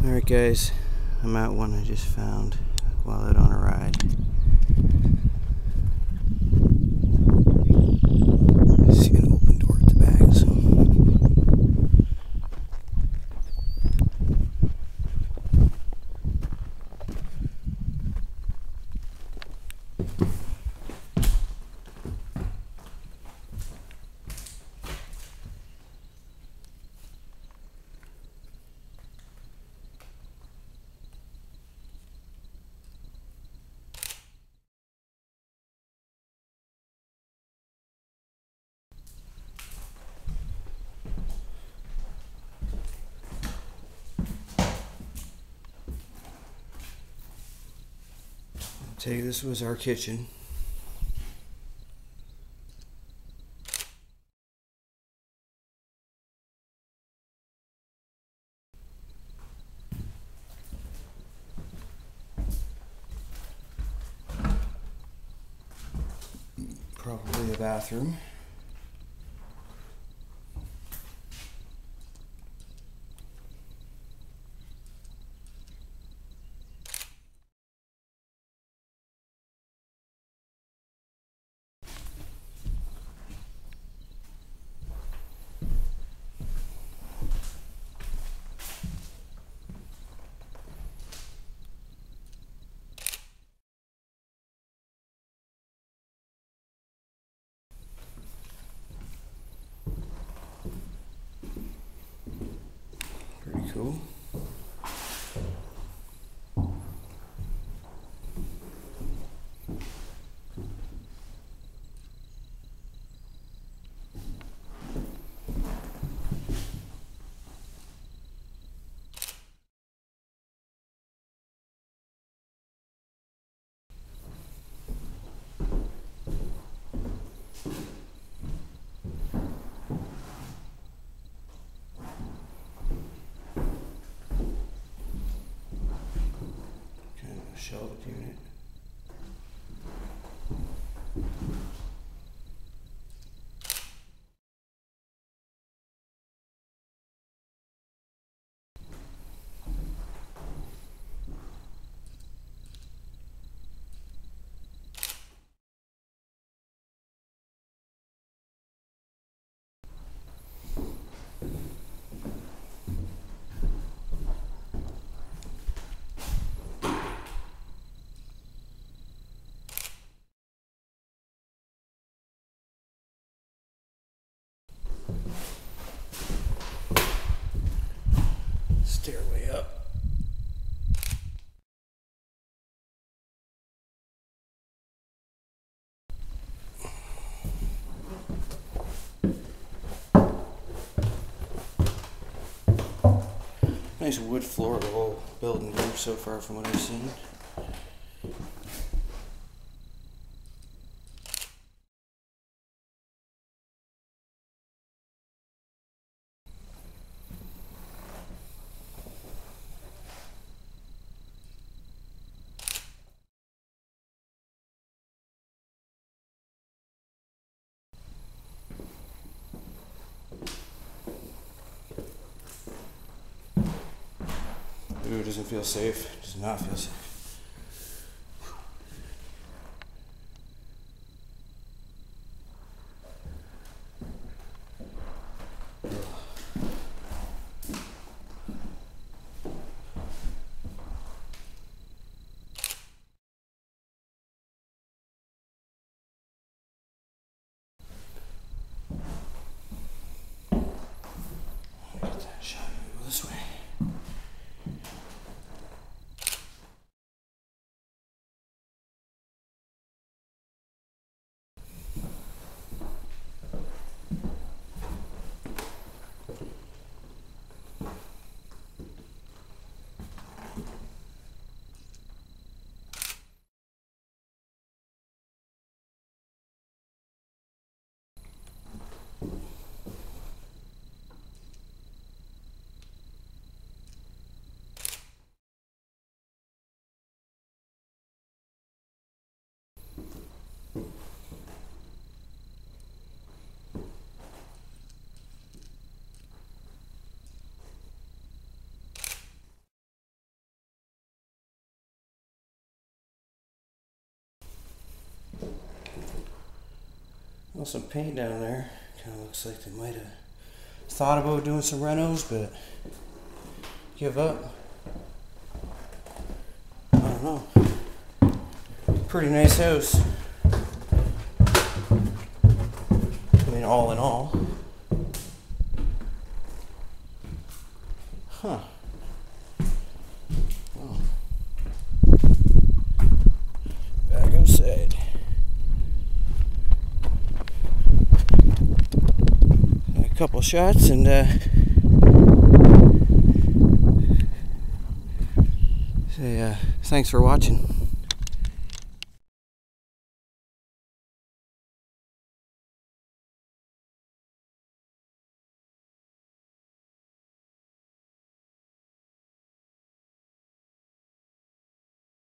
Alright guys, I'm at one I just found while out on a ride. See an open door at the back, so I'll tell you, this was our kitchen. Probably a bathroom. Pretty cool. Shelved unit. Stairway up. Nice wood floor, the whole building here so far from what I've seen. Ooh, it doesn't feel safe. It does not feel safe. Get that shot. Go this way. Well, some paint down there. Kind of looks like they might have thought about doing some renos, but give up. I don't know. Pretty nice house. I mean, all in all. Huh. Oh. Back outside. A couple shots and say thanks for watching.